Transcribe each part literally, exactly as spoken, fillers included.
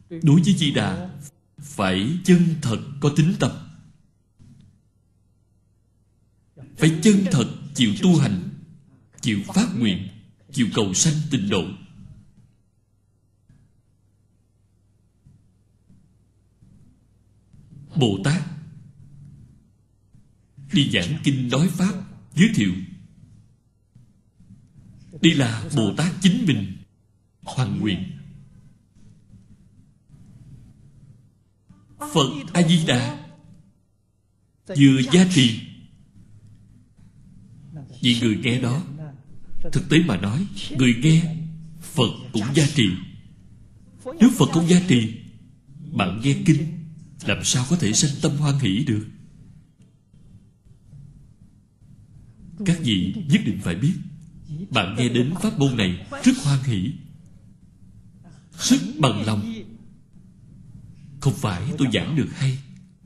Đối với Di Đà phải chân thật có tín tâm, phải chân thật chịu tu hành, chịu phát nguyện, chịu cầu sanh tịnh độ. Bồ Tát đi giảng kinh nói pháp, giới thiệu. Đây là Bồ Tát chính mình hoằng nguyện. Phật A-di-đà vừa gia trì. Vì người nghe đó, thực tế mà nói, người nghe Phật cũng gia trì. Nếu Phật không gia trì, bạn nghe kinh làm sao có thể sanh tâm hoan hỷ được? Các vị nhất định phải biết, bạn nghe đến pháp môn này rất hoan hỷ, rất bằng lòng. Không phải tôi giảng được hay,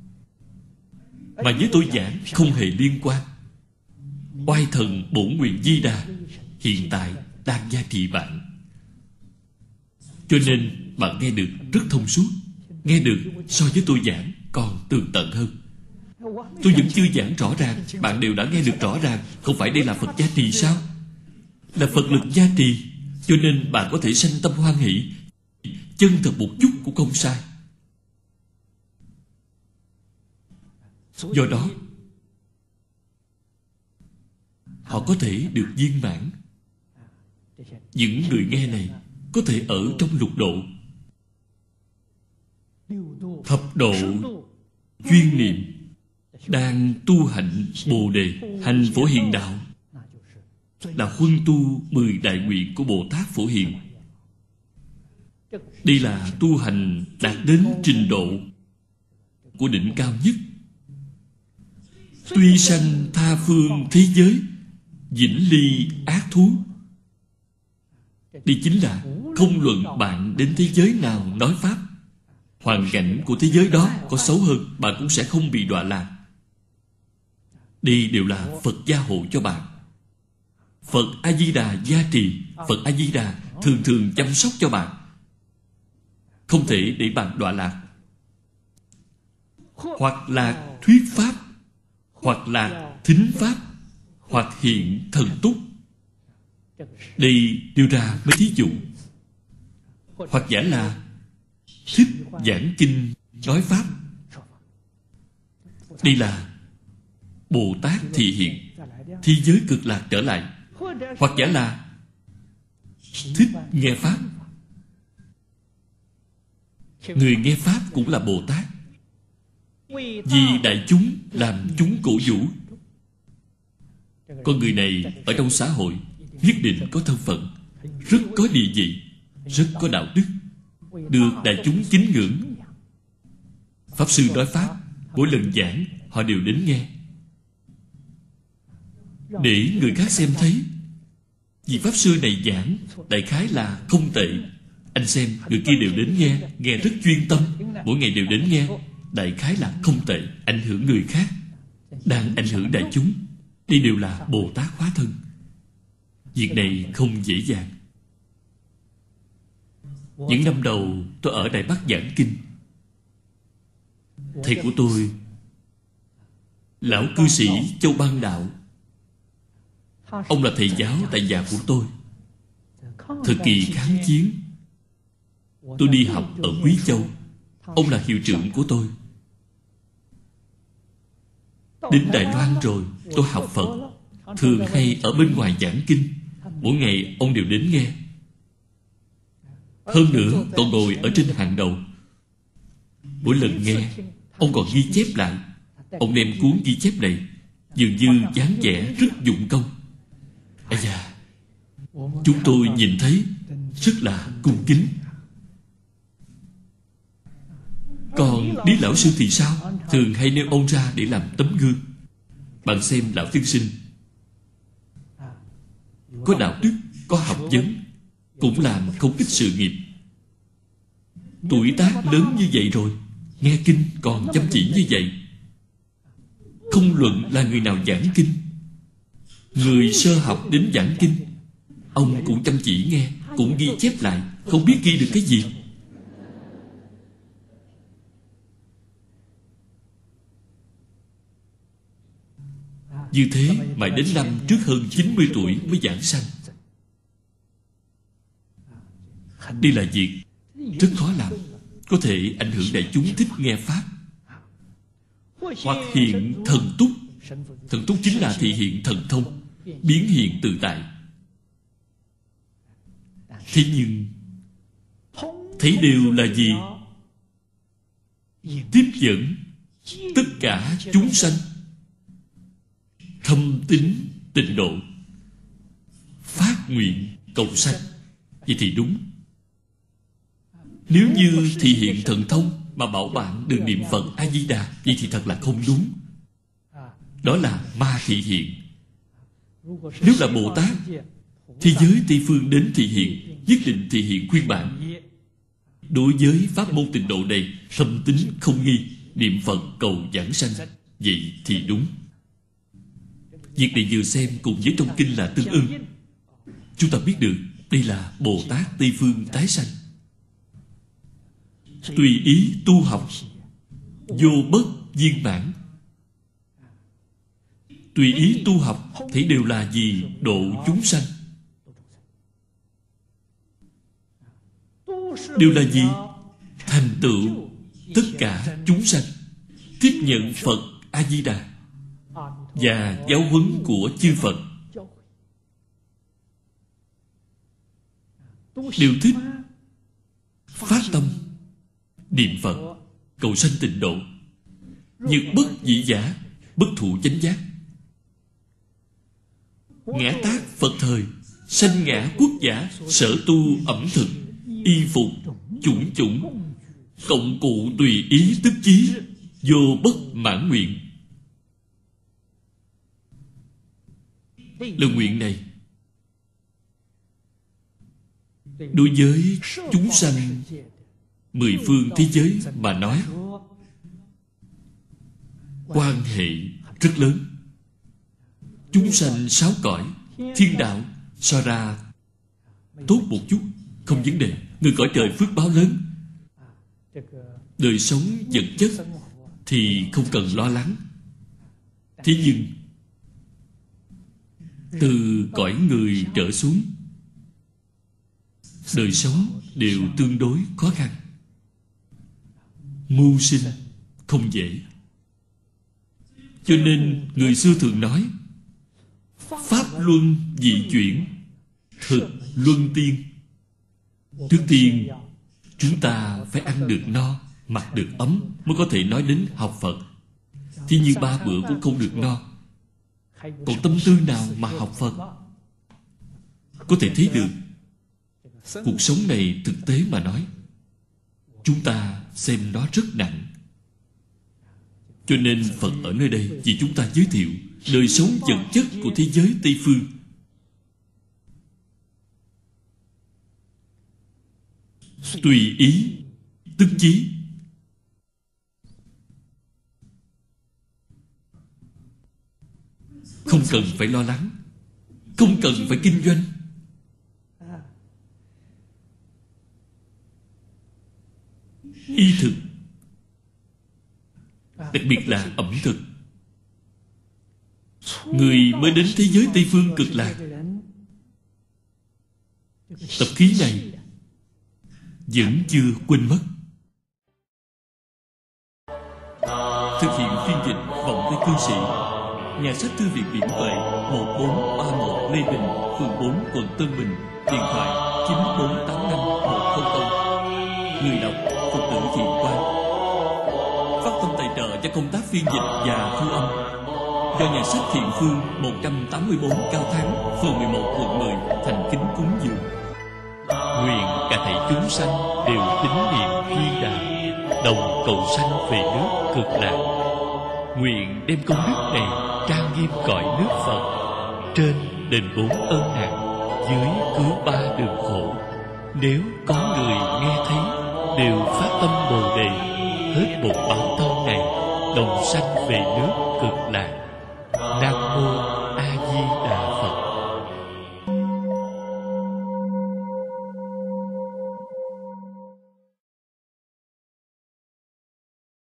mà với tôi giảng không hề liên quan. Oai thần bổn nguyện Di Đà hiện tại đang gia trì bạn, cho nên bạn nghe được rất thông suốt, nghe được so với tôi giảng còn tường tận hơn. Tôi vẫn chưa giảng rõ ràng, bạn đều đã nghe được rõ ràng. Không phải đây là Phật gia trì sao? Là Phật lực gia trì, cho nên bạn có thể sanh tâm hoan hỷ. Chân thật một chút cũng không sai. Do đó họ có thể được viên mãn. Những người nghe này có thể ở trong lục độ, thập độ chuyên niệm, đang tu hạnh Bồ Đề, hành Phổ Hiền đạo, là huân tu mười đại nguyện của Bồ Tát Phổ Hiền. Đây là tu hành đạt đến trình độ của đỉnh cao nhất. Tuy sanh tha phương thế giới, vĩnh ly ác thú. Đây chính là không luận bạn đến thế giới nào nói pháp, hoàn cảnh của thế giới đó có xấu hơn, bạn cũng sẽ không bị đọa lạc. Đây đều là Phật gia hộ cho bạn. Phật A-di-đà gia trì, Phật A-di-đà thường thường chăm sóc cho bạn, không thể để bạn đọa lạc. Hoặc là thuyết pháp, hoặc là thính pháp, hoặc hiện thần túc. Đây đưa ra mấy thí dụ. Hoặc giả là thích giảng kinh nói pháp. Đây là Bồ Tát thị hiện, thế giới cực lạc trở lại. Hoặc giả là thích nghe pháp. Người nghe pháp cũng là Bồ Tát, vì đại chúng làm chúng cổ vũ. Con người này ở trong xã hội nhất định có thân phận, rất có địa vị, rất có đạo đức, được đại chúng kính ngưỡng. Pháp sư nói pháp, mỗi lần giảng họ đều đến nghe, để người khác xem thấy vị pháp sư này giảng đại khái là không tệ. Anh xem, người kia đều đến nghe, nghe rất chuyên tâm, mỗi ngày đều đến nghe, đại khái là không tệ, ảnh hưởng người khác, đang ảnh hưởng đại chúng. Đây đều là Bồ Tát hóa thân. Việc này không dễ dàng. Những năm đầu tôi ở Đài Bắc giảng kinh, thầy của tôi lão cư sĩ Châu Bang Đạo, ông là thầy giáo tại nhà của tôi. Thời kỳ kháng chiến, tôi đi học ở Quý Châu, ông là hiệu trưởng của tôi. Đến Đài Loan rồi, tôi học Phật, thường hay ở bên ngoài giảng kinh. Mỗi ngày ông đều đến nghe. Hơn nữa còn ngồi ở trên hàng đầu. Mỗi lần nghe, ông còn ghi chép lại. Ông đem cuốn ghi chép này dường như dáng vẻ rất dụng công. Ây da, chúng tôi nhìn thấy rất là cung kính. Còn Lý lão sư thì sao? Thường hay nêu ông ra để làm tấm gương. Bạn xem lão tiên sinh có đạo đức, có học vấn, cũng làm không ít sự nghiệp. Tuổi tác lớn như vậy rồi, nghe kinh còn chăm chỉ như vậy. Không luận là người nào giảng kinh, người sơ học đến giảng kinh, ông cũng chăm chỉ nghe, cũng ghi chép lại, không biết ghi được cái gì. Như thế mãi đến năm trước hơn chín mươi tuổi mới giảng sanh. Đây là việc rất khó làm, có thể ảnh hưởng đại chúng thích nghe Pháp. Hoặc hiện thần túc. Thần túc chính là thị hiện thần thông, biến hiện tự tại. Thế nhưng thấy đều là gì? Tiếp dẫn tất cả chúng sanh thâm tín tịnh độ, phát nguyện cầu sanh. Vậy thì đúng. Nếu như thị hiện thần thông mà bảo bạn đừng niệm Phật A-di-đà, vậy thì thật là không đúng. Đó là ma thị hiện. Nếu là Bồ Tát, thế giới Tây Phương đến thị hiện, nhất định thị hiện khuyên bạn đối với pháp môn tịnh độ này thâm tín không nghi, niệm Phật cầu giảng sanh. Vậy thì đúng. Việc này vừa xem cùng với trong kinh là tương ưng. Chúng ta biết được đây là Bồ Tát Tây Phương tái sanh. Tùy ý tu học, vô bất viên mãn. Tùy ý tu học thì đều là gì? Độ chúng sanh. Đều là gì? Thành tựu tất cả chúng sanh, tiếp nhận Phật A-di-đà và giáo huấn của chư Phật. Đều thích phát tâm niệm Phật cầu sanh tịnh độ, nhược bất dị giả, bất thụ chánh giác. Ngã tác Phật thời, sanh ngã quốc giả, sở tu ẩm thực, y phục chủng chủng, cộng cụ tùy ý tức chí, vô bất mãn nguyện. Lời nguyện này đối với chúng sanh mười phương thế giới mà nói, quan hệ rất lớn. Chúng sanh sáu cõi thiên đạo so ra tốt một chút, không vấn đề. Người cõi trời phước báo lớn, đời sống vật chất thì không cần lo lắng. Thế nhưng từ cõi người trở xuống, đời sống đều tương đối khó khăn. Mưu sinh không dễ. Cho nên người xưa thường nói, pháp luân dị chuyển, thực luân tiên. Trước tiên chúng ta phải ăn được no, mặc được ấm mới có thể nói đến học Phật. Thế nhưng ba bữa cũng không được no, còn tâm tư nào mà học Phật? Có thể thấy được cuộc sống này thực tế mà nói, chúng ta xem nó rất nặng. Cho nên Phật ở nơi đây vì chúng ta giới thiệu đời sống vật chất của thế giới Tây Phương. Tùy ý tức chí. Không cần phải lo lắng, không cần phải kinh doanh. Y thực, đặc biệt là ẩm thực. Người mới đến thế giới Tây Phương cực lạc, tập khí này vẫn chưa quên mất. Thực hiện phiên dịch Vọng Tây Cư Sĩ, nhà sách Thư viện Biển Tuệ, một bốn ba một Lê Bình, phường bốn, quận Tân Bình. Điện thoại chín bốn tám năm một không không. Người đọc Phật tử Thiện Quang. Phát tâm tài trợ cho công tác phiên dịch và thu âm do nhà sách Thiện Phương một trăm tám mươi bốn Cao Thắng, phường mười một, quận mười thành kính cúng dường. Nguyện cả thảy chúng sanh đều tín niệm duyên đạo, đồng cầu sanh về nước cực lạc. Nguyện đem công đức này trang nghiêm cõi nước Phật, trên đền bốn ân nặng, dưới cứu ba đường khổ. Nếu có người nghe thấy đều phát tâm Bồ Đề, hết một báo thân này đồng sanh về nước cực lạc. Nam mô